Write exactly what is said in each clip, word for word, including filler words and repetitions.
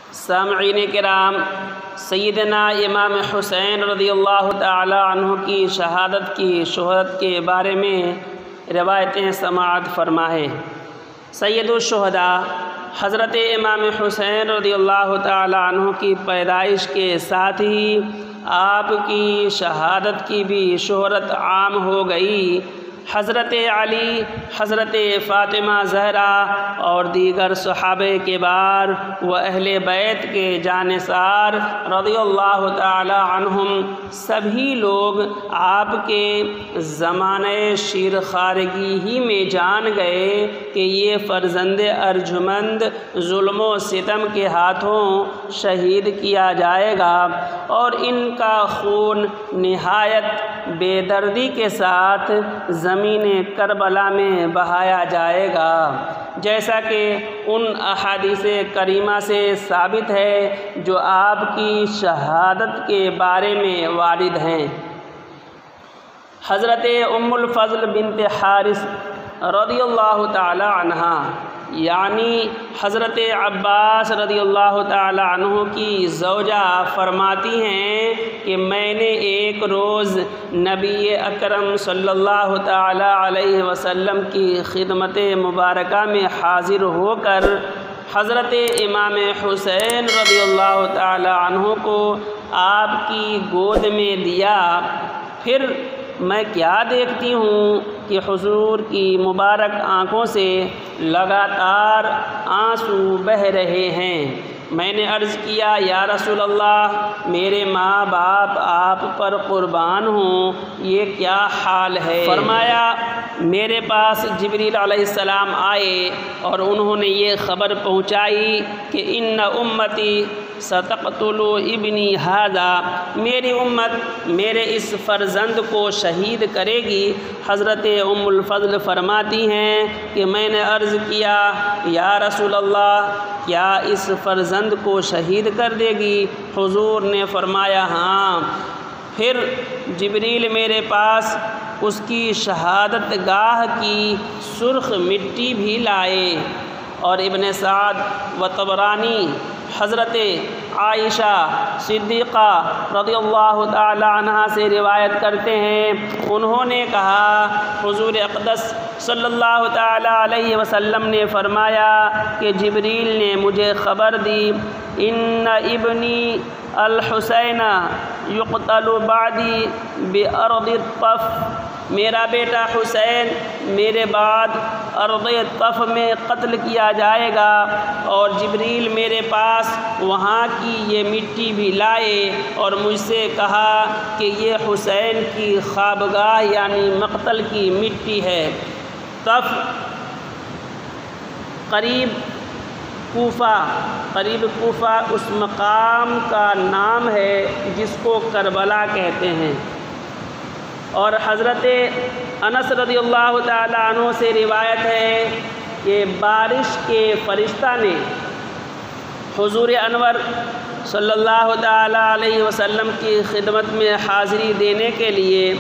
سامعین کرام، سیدنا امام حسین رضی اللہ تعالی عنہ کی شہادت کی شہرت کے بارے میں روایتیں سماعت فرمائیں۔ سید الشہداء حضرت امام حسین رضی اللہ تعالی عنہ کی پیدائش کے ساتھ ہی آپ کی شہادت کی بھی شہرت عام ہو گئی۔ حضرت علی، حضرت فاطمہ زہرا اور دیگر صحابہ کبار و اہل بیت کے جانثار رضی اللہ تعالی عنہم سبھی لوگ آپ کے زمانۂ شیر خارگی ہی میں جان گئے کہ یہ فرزند ارجمند ظلم و ستم کے ہاتھوں شہید کیا جائے گا اور ان کا خون نہایت بے دردی کے ساتھ زمین کربلا میں بہایا جائے گا، جیسا کہ ان احادیث کریمہ سے ثابت ہے جو آپ کی شہادت کے بارے میں وارد ہیں۔ حضرت ام الفضل بنت حارث رضی اللہ تعالی عنہا یعنی حضرت عباس رضی اللہ تعالی عنہ کی زوجہ فرماتی ہیں کہ میں نے ایک روز نبی اکرم صلی اللہ تعالی علیہ وسلم کی خدمت مبارکہ میں حاضر ہو کر حضرت امام حسین رضی اللہ تعالی عنہ کو آپ کی گود میں دیا۔ پھر میں کیا دیکھتی ہوں کہ حضور کی مبارک آنکھوں سے لگاتار آنسو بہہ رہے ہیں۔ میں نے عرض کیا، یا رسول اللہ، میرے ماں باپ آپ پر قربان ہوں، یہ کیا حال ہے؟ فرمایا، میرے پاس جبریل علیہ السلام آئے اور انہوں نے یہ خبر پہنچائی کہ ان امتی ستقتل ابنی ھذا، میری امت میرے اس فرزند کو شہید کرے گی۔ حضرت ام الفضل فرماتی ہیں کہ میں نے عرض کیا، یا رسول اللہ، کیا اس فرزند کو شہید کر دے گی؟ حضور نے فرمایا ہاں۔ پھر جبریل میرے پاس اس کی شہادت گاہ کی سرخ مٹی بھی لائے، اور ابن سعد و طبرانی حضرت عائشہ صدیقہ رضی اللہ تعالی عنہا سے روایت کرتے ہیں، انہوں نے کہا حضور اقدس صلی اللہ تعالی علیہ وسلم نے فرمایا کہ جبریل نے مجھے خبر دی، ان ابنی الحسین یقتل بعدی بارض الطف، میرا بیٹا حسین میرے بعد ارض طف میں قتل کیا جائے گا۔ اور جبریل میرے پاس وہاں کی یہ مٹی بھی لائے اور مجھ سے کہا کہ یہ حسین کی خوابگاہ یعنی مقتل کی مٹی ہے۔ طف قریب کوفہ قریب کوفہ اس مقام کا نام ہے جس کو کربلا کہتے ہیں۔ اور حضرت انس رضی اللہ تعالی عنہ سے روایت ہے کہ بارش کے فرشتہ نے حضور انور صلی اللہ تعالی علیہ وسلم کی خدمت میں حاضری دینے کے لیے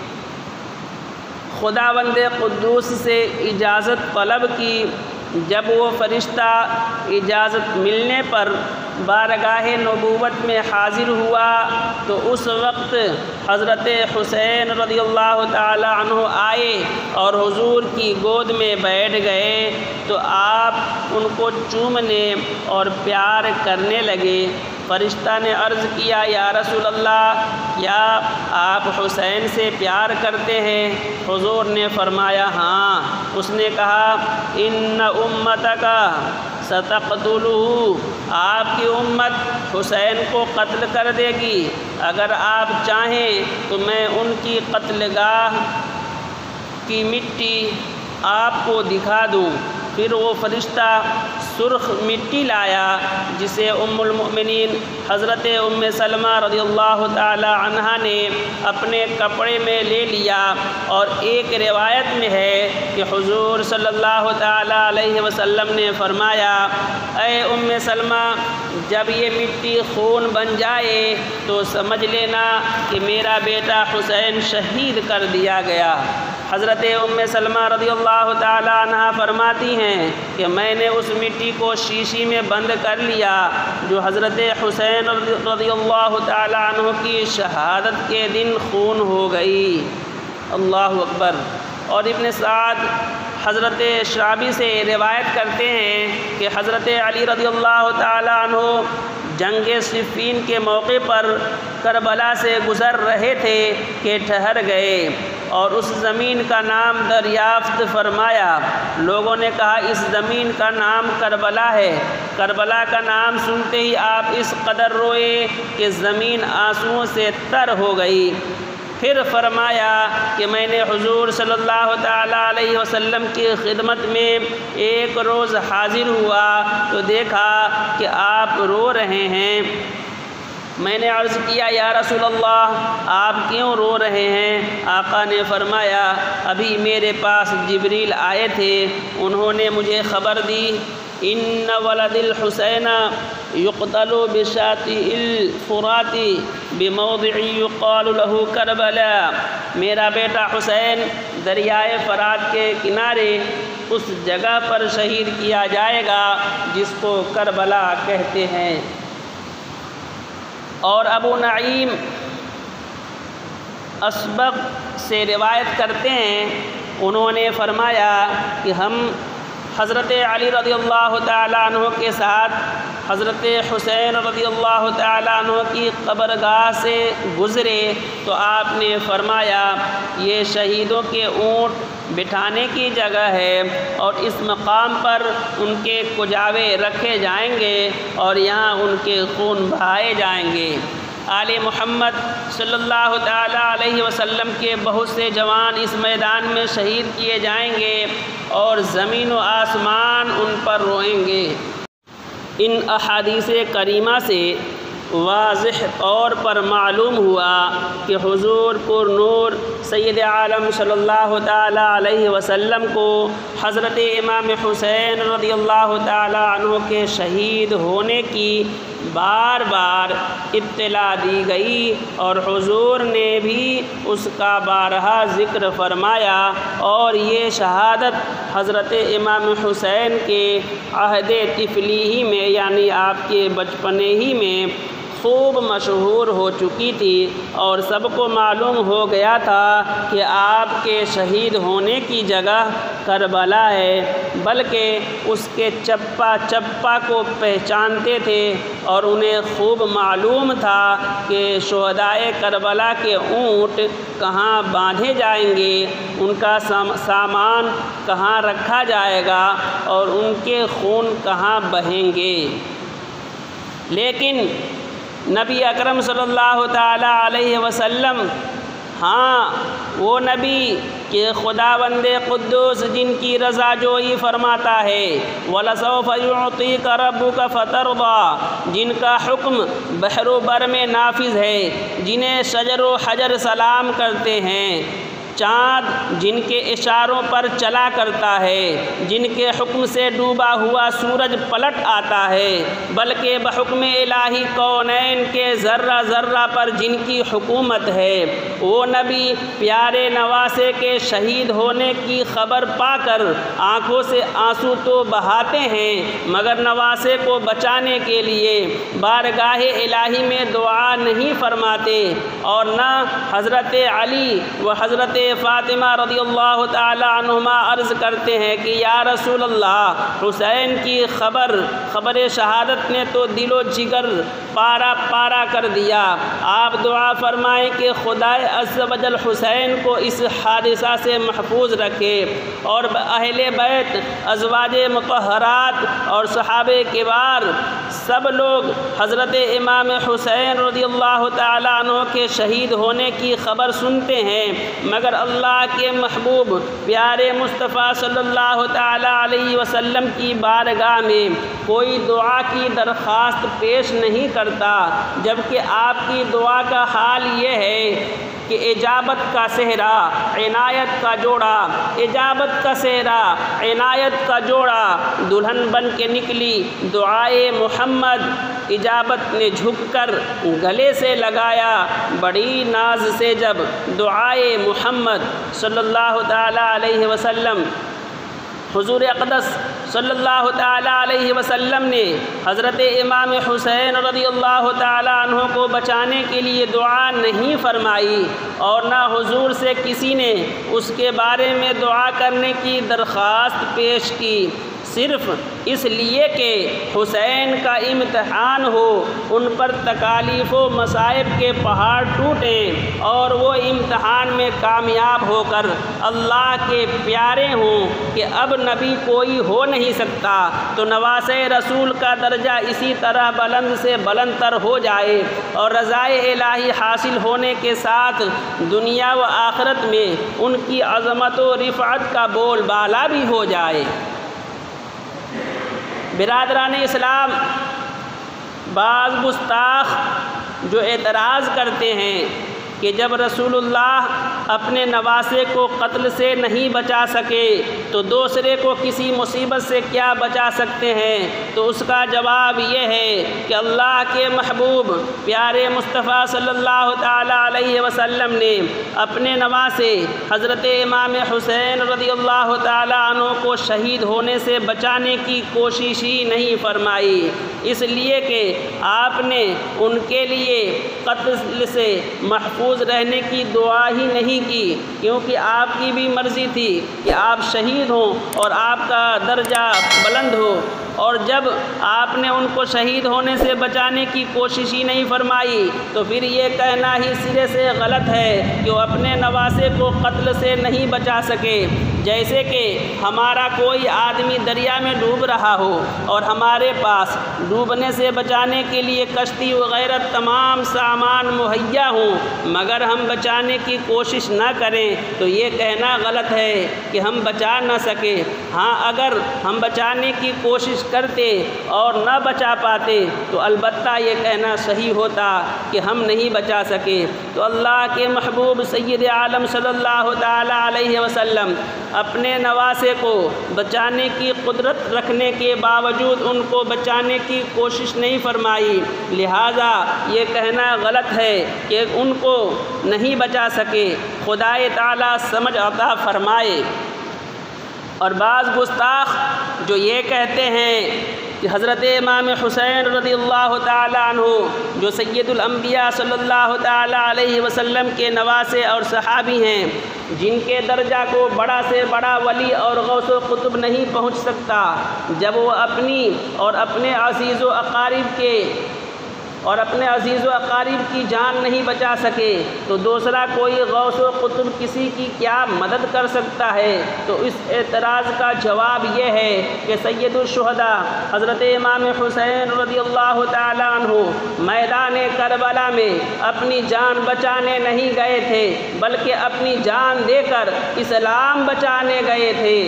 خداوند قدوس سے اجازت طلب کی۔ جب وہ فرشتہ اجازت ملنے پر بارگاہ نبوت میں حاضر ہوا تو اس وقت حضرت حسین رضی اللہ تعالی عنہ آئے اور حضور کی گود میں بیٹھ گئے تو آپ ان کو چومنے اور پیار کرنے لگے۔ فرشتہ نے عرض کیا، یا رسول اللہ، کیا آپ حسین سے پیار کرتے ہیں؟ حضور نے فرمایا ہاں۔ اس نے کہا، ان امتک ستقتلہ، آپ کی امت حسین کو قتل کر دے گی، اگر آپ چاہیں تو میں ان کی قتل گاہ کی مٹی آپ کو دکھا دوں۔ پھر وہ فرشتہ سرخ مٹی لایا جسے ام المؤمنین حضرت ام سلمہ رضی اللہ تعالی عنہا نے اپنے کپڑے میں لے لیا، اور ایک روایت میں ہے کہ حضور صلی اللہ تعالی علیہ وسلم نے فرمایا، اے ام سلمہ، جب یہ مٹی خون بن جائے تو سمجھ لینا کہ میرا بیٹا حسین شہید کر دیا گیا۔ حضرت ام سلمہ رضی اللہ تعالی عنہا فرماتی ہیں کہ میں نے اس مٹی کو شیشی میں بند کر لیا، جو حضرت حسین رضی اللہ تعالیٰ عنہ کی شہادت کے دن خون ہو گئی۔ اللہ اکبر۔ اور ابن سعد حضرت شعبی سے روایت کرتے ہیں کہ حضرت علی رضی اللہ تعالیٰ عنہ جنگ صفین کے موقع پر کربلا سے گزر رہے تھے کہ ٹھہر گئے اور اس زمین کا نام دریافت فرمایا۔ لوگوں نے کہا اس زمین کا نام کربلا ہے۔ کربلا کا نام سنتے ہی آپ اس قدر روئے کہ زمین آنسوؤں سے تر ہو گئی۔ پھر فرمایا کہ میں نے حضور صلی اللہ تعالیٰ علیہ وسلم کی خدمت میں ایک روز حاضر ہوا تو دیکھا کہ آپ رو رہے ہیں۔ میں نے عرض کیا یا رسول اللہ آپ کیوں رو رہے ہیں؟ آقا نے فرمایا ابھی میرے پاس جبریل آئے تھے، انہوں نے مجھے خبر دی ان ولد الحسین یقتل بشاط الفرات بموضع یقال له کربلا، میرا بیٹا حسین دریائے فرات کے کنارے اس جگہ پر شہید کیا جائے گا جس کو کربلا کہتے ہیں۔ اور ابو نعیم اسبق سے روایت کرتے ہیں، انہوں نے فرمایا کہ ہم حضرت علی رضی اللہ تعالیٰ عنہ کے ساتھ حضرت حسین رضی اللہ تعالیٰ عنہ کی قبرگاہ سے گزرے تو آپ نے فرمایا یہ شہیدوں کے اونٹ بٹھانے کی جگہ ہے اور اس مقام پر ان کے کجاوے رکھے جائیں گے اور یہاں ان کے خون بہائے جائیں گے۔ آل محمد صلی اللہ تعالیٰ علیہ وسلم کے بہت سے جوان اس میدان میں شہید کیے جائیں گے اور زمین و آسمان ان پر روئیں گے۔ ان احادیث کریمہ سے واضح طور پر معلوم ہوا کہ حضور پر نور سید عالم صلی اللہ تعالیٰ علیہ وسلم کو حضرت امام حسین رضی اللہ تعالیٰ عنہ کے شہید ہونے کی بار بار اطلاع دی گئی اور حضور نے بھی اس کا بارہا ذکر فرمایا، اور یہ شہادت حضرت امام حسین کے عہد طفلی ہی میں یعنی آپ کے بچپنے ہی میں خوب مشہور ہو چکی تھی اور سب کو معلوم ہو گیا تھا کہ آپ کے شہید ہونے کی جگہ کربلا ہے، بلکہ اس کے چپا چپا کو پہچانتے تھے اور انہیں خوب معلوم تھا کہ شہدائے کربلا کے اونٹ کہاں باندھے جائیں گے، ان کا سامان کہاں رکھا جائے گا اور ان کے خون کہاں بہیں گے۔ لیکن نبی اکرم صلی اللہ تعالیٰ علیہ وسلم، ہاں وہ نبی کہ خداوند قدوس جن کی رضا جوئی فرماتا ہے وَلَسَوْفَ يُعْطِيكَ رَبُّكَ فَتَرْضَىٰ، جن کا حکم بحر و بر میں نافذ ہے، جنہیں شجر و حجر سلام کرتے ہیں، چاند جن کے اشاروں پر چلا کرتا ہے، جن کے حکم سے ڈوبا ہوا سورج پلٹ آتا ہے، بلکہ بحکم الہی کونین کے ذرہ ذرہ پر جن کی حکومت ہے، وہ نبی پیارے نواسے کے شہید ہونے کی خبر پا کر آنکھوں سے آنسو تو بہاتے ہیں مگر نواسے کو بچانے کے لیے بارگاہ الہی میں دعا نہیں فرماتے، اور نہ حضرت علی و حضرت فاطمہ رضی اللہ تعالی عنہما عرض کرتے ہیں کہ یا رسول اللہ حسین کی خبر خبر شہادت نے تو دل و جگر پارا پارا کر دیا، آپ دعا فرمائیں کہ خدائے عز و جل حسین کو اس حادثہ سے محفوظ رکھے اور اہل بیت ازواج مطہرات اور صحابہ کبار سب لوگ حضرت امام حسین رضی اللہ تعالی عنہ کے شہید ہونے کی خبر سنتے ہیں مگر اللہ کے محبوب پیارے مصطفیٰ صلی اللہ تعالی علیہ وسلم کی بارگاہ میں کوئی دعا کی درخواست پیش نہیں کرتا، جبکہ آپ کی دعا کا حال یہ ہے کہ اجابت کا صحرا عنایت کا جوڑا، اجابت کا صحرا عنایت کا جوڑا دلہن بن کے نکلی دعائے محمد، اجابت نے جھک کر گلے سے لگایا بڑی ناز سے جب دعائے محمد صلی اللہ تعالی علیہ وسلم، حضور اقدس صلی اللہ تعالیٰ علیہ وسلم نے حضرت امام حسین رضی اللہ تعالیٰ عنہ کو بچانے کے لیے دعا نہیں فرمائی اور نہ حضور سے کسی نے اس کے بارے میں دعا کرنے کی درخواست پیش کی، صرف اس لیے کہ حسین کا امتحان ہو، ان پر تکالیف و مصائب کے پہاڑ ٹوٹیں اور وہ امتحان میں کامیاب ہو کر اللہ کے پیارے ہوں کہ اب نبی کوئی ہو نہیں سکتا، تو نواسے رسول کا درجہ اسی طرح بلند سے بلند تر ہو جائے اور رضائے الہی حاصل ہونے کے ساتھ دنیا و آخرت میں ان کی عظمت و رفعت کا بول بالا بھی ہو جائے۔ برادران اسلام، بعض گستاخ جو اعتراض کرتے ہیں کہ جب رسول اللہ اپنے نواسے کو قتل سے نہیں بچا سکے تو دوسرے کو کسی مصیبت سے کیا بچا سکتے ہیں، تو اس کا جواب یہ ہے کہ اللہ کے محبوب پیارے مصطفیٰ صلی اللہ تعالیٰ علیہ وسلم نے اپنے نواسے حضرت امام حسین رضی اللہ تعالیٰ عنہ کو شہید ہونے سے بچانے کی کوشش ہی نہیں فرمائی، اس لیے کہ آپ نے ان کے لیے قتل سے محفوظ رہنے کی دعا ہی نہیں کی، کیونکہ آپ کی بھی مرضی تھی کہ آپ شہید ہوں اور آپ کا درجہ بلند ہو، اور جب آپ نے ان کو شہید ہونے سے بچانے کی کوشش ہی نہیں فرمائی تو پھر یہ کہنا ہی سرے سے غلط ہے کہ وہ اپنے نواسے کو قتل سے نہیں بچا سکے۔ جیسے کہ ہمارا کوئی آدمی دریا میں ڈوب رہا ہو اور ہمارے پاس ڈوبنے سے بچانے کے لیے کشتی وغیرہ تمام سامان مہیا ہوں مگر ہم بچانے کی کوشش نہ کریں تو یہ کہنا غلط ہے کہ ہم بچا نہ سکے۔ ہاں، اگر ہم بچانے کی کوشش کرتے اور نہ بچا پاتے تو البتہ یہ کہنا صحیح ہوتا کہ ہم نہیں بچا سکے۔ تو اللہ کے محبوب سید عالم صلی اللہ تعالیٰ علیہ وسلم اپنے نواسے کو بچانے کی قدرت رکھنے کے باوجود ان کو بچانے کی کوشش نہیں فرمائی، لہٰذا یہ کہنا غلط ہے کہ ان کو نہیں بچا سکے۔ خدائے تعالیٰ سمجھ عطا فرمائے۔ اور بعض گستاخ جو یہ کہتے ہیں کہ حضرت امام حسین رضی اللہ تعالیٰ عنہ جو سید الانبیاء صلی اللہ تعالیٰ علیہ وسلم کے نواسے اور صحابی ہیں، جن کے درجہ کو بڑا سے بڑا ولی اور غوث و قطب نہیں پہنچ سکتا، جب وہ اپنی اور اپنے عزیز و اقارب کے اور اپنے عزیز و اقارب کی جان نہیں بچا سکے تو دوسرا کوئی غوث و قطب کسی کی کیا مدد کر سکتا ہے۔ تو اس اعتراض کا جواب یہ ہے کہ سید الشہداء حضرت امام حسین رضی اللہ تعالیٰ عنہ میدان کربلا میں اپنی جان بچانے نہیں گئے تھے بلکہ اپنی جان دے کر اسلام بچانے گئے تھے،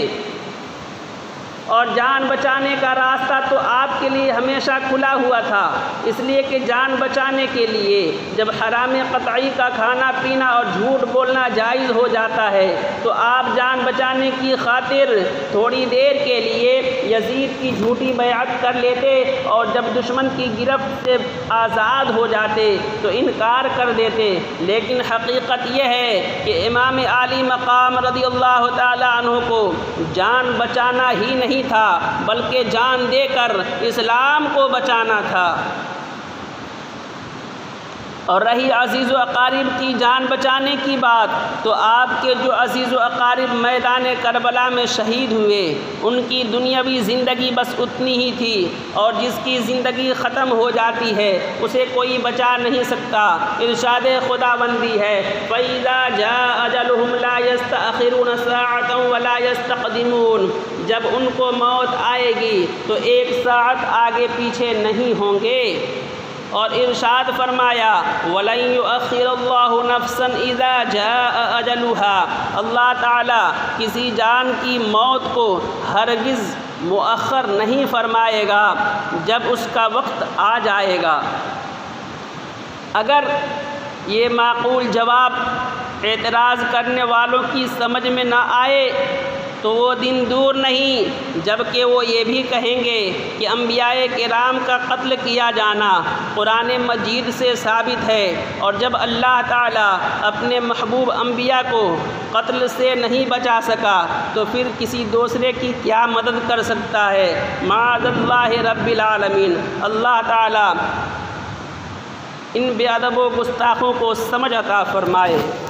اور جان بچانے کا راستہ تو آپ کے لیے ہمیشہ کھلا ہوا تھا، اس لیے کہ جان بچانے کے لیے جب حرام قطعی کا کھانا پینا اور جھوٹ بولنا جائز ہو جاتا ہے تو آپ جان بچانے کی خاطر تھوڑی دیر کے لیے یزید کی جھوٹی بیعت کر لیتے اور جب دشمن کی گرفت سے آزاد ہو جاتے تو انکار کر دیتے۔ لیکن حقیقت یہ ہے کہ امام عالی مقام رضی اللہ تعالیٰ عنہ کو جان بچانا ہی نہیں تھا بلکہ جان دے کر اسلام کو بچانا تھا۔ اور رہی عزیز و اقارب کی جان بچانے کی بات، تو آپ کے جو عزیز و اقارب میدان کربلا میں شہید ہوئے ان کی دنیاوی زندگی بس اتنی ہی تھی، اور جس کی زندگی ختم ہو جاتی ہے اسے کوئی بچا نہیں سکتا۔ ارشاد خداوندی ہے فَإِذَا جَاءَ أَجَلُهُمْ لَا يَسْتَأْخِرُونَ سَاعَةً وَلَا يَسْتَقْدِمُونَ، جب ان کو موت آئے گی تو ایک ساعت آگے پیچھے نہیں ہوں گے۔ اور ارشاد فرمایا وَلَن يُؤَخِّرَ اللَّهُ نَفْسًا إِذَا جَاءَ أَجَلُهَا، اللہ تعالیٰ کسی جان کی موت کو ہرگز مؤخر نہیں فرمائے گا جب اس کا وقت آ جائے گا۔ اگر یہ معقول جواب اعتراض کرنے والوں کی سمجھ میں نہ آئے تو وہ دن دور نہیں جب کہ وہ یہ بھی کہیں گے کہ انبیاء کرام کا قتل کیا جانا قرآن مجید سے ثابت ہے، اور جب اللہ تعالیٰ اپنے محبوب انبیاء کو قتل سے نہیں بچا سکا تو پھر کسی دوسرے کی کیا مدد کر سکتا ہے؟ معاذ اللہ رب العالمین۔ اللہ تعالیٰ ان بے ادب و گستاخوں کو سمجھ عطا فرمائے۔